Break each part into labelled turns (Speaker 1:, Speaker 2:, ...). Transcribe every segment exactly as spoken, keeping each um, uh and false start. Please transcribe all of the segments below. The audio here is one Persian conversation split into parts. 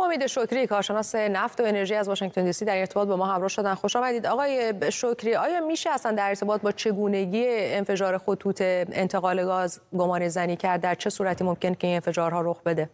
Speaker 1: امید شکری کارشناس نفت و انرژی از واشنگتن دی سی در ارتباط با ما همراه شدن. خوش آمدید آقای شکری. آیا میشه اصلا در ارتباط با چگونگی انفجار خطوط انتقال گاز گمان زنی کرد؟ در چه صورتی ممکن که این انفجارها رخ بده؟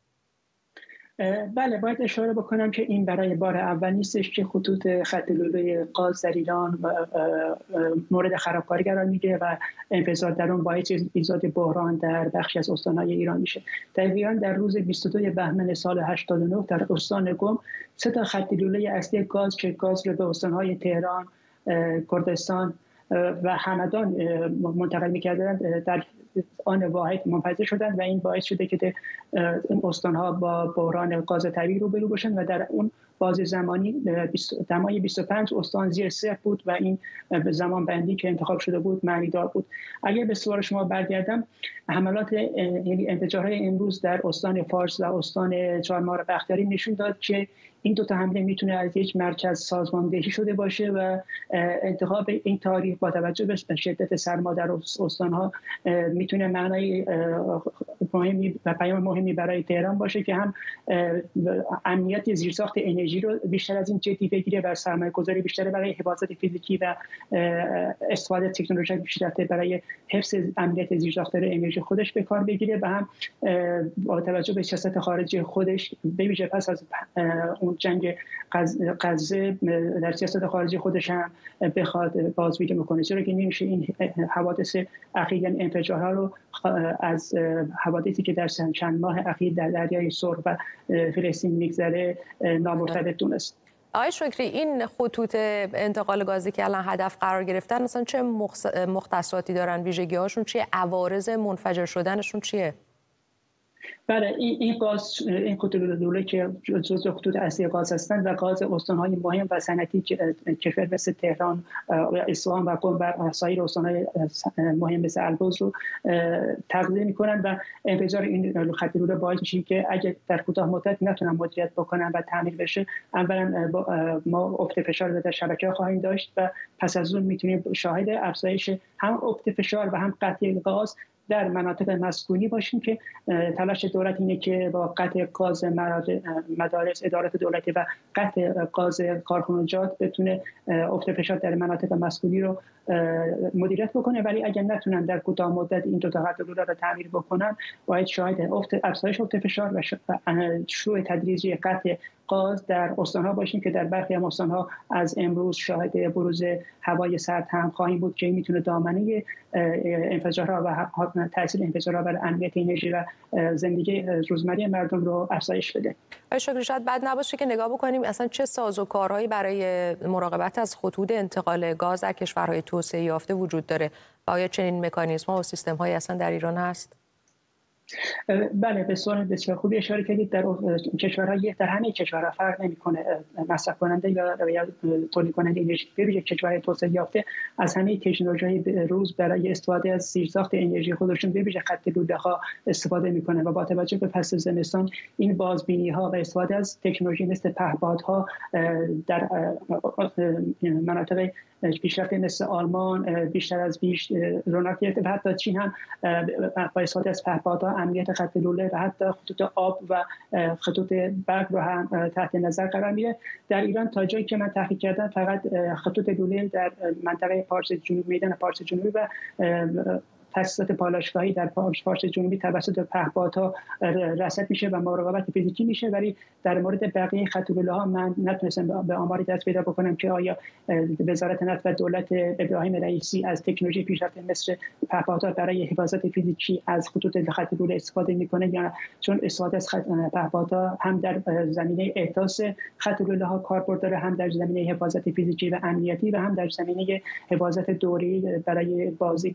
Speaker 2: بله، باید اشاره بکنم که این برای بار اول نیستش که خطوط خط لوله گاز در ایران مورد خرابکاری قرار میگیره و انفجار در اون باعث ایجاد بحران در بخشی از استان‌های ایران میشه. در ایران در روز بیست و دو بهمن سال هشتاد و نه در استان قم سه تا خط لوله اصلی گاز که گاز رو به استان‌های تهران، کردستان و همدان منتقل می‌کردند در آن واحد منفجر شدند و این باعث شده که استان‌ها با بحران گاز طبیعی روبرو باشند و در اون بازه زمانی دمای بیست و پنج استان زیر صفر بود و این زمان بندی که انتخاب شده بود معنیدار بود. اگر به سوال شما برگردم، حملات یعنی انفجارهای امروز در استان فارس و استان چهارمار بختیاری نشون داد که این دو تا حمله میتونه از یک مرکز سازماندهی شده باشه و انتخاب این تاریخ با توجه به شدت سرما در استان‌ها میتونه معنای مهمی و پیام مهمی برای تهران باشه که هم امنیت زیرساخت انرژی رو بیشتر از این جدی بگیره و سرمایه‌گذاری بیشتر برای حفاظت فیزیکی و استفاده از تکنولوژی پیشرفته برای حفظ امنیت زیرساخت انرژی خودش به کار بگیره و هم با توجه به سیاست خارجی خودش به ویژه پس از اون جنگ غزه در سیاست خارجی خودش هم بخواد بازبینی بکنه، چرا که نمیشه این حوادث اخیر یعنی انفجارها رو از حوادثی که در چند ماه اخیر در دریای سرخ و فلسطین میگذره نامرتبط دونست.
Speaker 1: آقای شکری، این خطوط انتقال گازی که الان هدف قرار گرفتن مثلا چه مختصاتی دارن؟ ویژگی‌هاشون چیه؟ عوارض منفجر شدنشون چیه؟
Speaker 2: بله، این این گاز این خطوط لوله که جزو خطوط اصلی گاز هستند و گاز استان‌های مهم و صنعتی کشور مثل تهران و اصفهان و قم و سایر استان‌های مهم مثل البرز رو تغذیه می‌کنند و انفجار این خط لوله باعث میشه که اگه در کوتاه مدت نتونن مدیریت بکنن و تعمیر بشه، اولا ما افت فشار در شبکه خواهیم داشت و پس از اون میتونیم شاهد افزایش هم افت فشار و هم قطع گاز در مناطق مسکونی باشیم که تلاش دولت اینه که با قطع گاز مدارس، ادارات دولتی و قطع گاز کارخانجات بتونه افت فشار در مناطق مسکونی رو مدیریت بکنه، ولی اگر نتونن در کوتاه مدت این دو تا خط لوله رو تعمیر بکنن، باید شاهد افت افزایش افت فشار و شروع تدریجی قطع گاز در استان‌ها باشیم که در برخی از استان‌ها از امروز شاهد بروز هوای سرد هم خواهیم بود که میتونه دامنه انفجارها و تاثیر انفجارها بر امنیت انرژی و زندگی روزمره مردم رو افزایش بده.
Speaker 1: آقای شکری، شاید بد نباشه که نگاه بکنیم اصلا چه سازوکارهایی برای مراقبت از خطوط انتقال گاز در کشورهای توسعه یافته وجود داره و آیا چنین مکانیزم‌ها و سیستم‌هایی اصلا در ایران هست؟
Speaker 2: بله، به سوال بسیار خوبی اشاره کردید. در کشورهای در همه کشورها فرق نمی‌کنه مصرف کننده یا یا تولید کننده انرژی، به ویژه کشورهای توسعه یافته از همه تکنولوژی‌های روز برای استفاده از زیرساخت انرژی خودشون به ویژه خط لوله‌ها استفاده می‌کنه و با توجه به فصل زمستان این بازبینی‌ها و استفاده از تکنولوژی مثل پهپادها در مناطق پیشرفته مثل آلمان بیشتر از بیش رونق گرفته و حتی چین هم با استفاده از پهپادها امنیت خط لوله و حتی خطوط آب و خطوط برق رو هم تحت نظر قرار میده. در ایران تا جایی که من تحقیق کردم فقط خطوط لوله در منطقه پارس جنوبی، میدان پارس جنوبی و تاسیسات پالایشگاهی در پارس جنوبی توسط پهپادها رصد میشه و مراقبت فیزیکی میشه، ولی در مورد بقیه خط لوله‌ها من نتونستم به آماری دست پیدا بکنم که آیا وزارت نفت و دولت ابراهیم رئیسی از تکنولوژی پیشرفته مثل پهپادها برای حفاظت فیزیکی از خطوط خط لوله استفاده میکنه یا نه، چون استفاده از پهپادها هم در زمینه احداث خط لوله‌ها کاربرد داره، هم در زمینه حفاظت فیزیکی و امنیتی و هم در زمینه حفاظت دوره‌ای برای بازدید.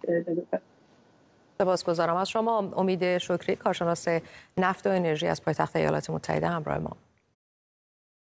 Speaker 1: سپاسگزارم از شما. امید شکری کارشناس نفت و انرژی از پایتخت ایالات متحده همراه ما.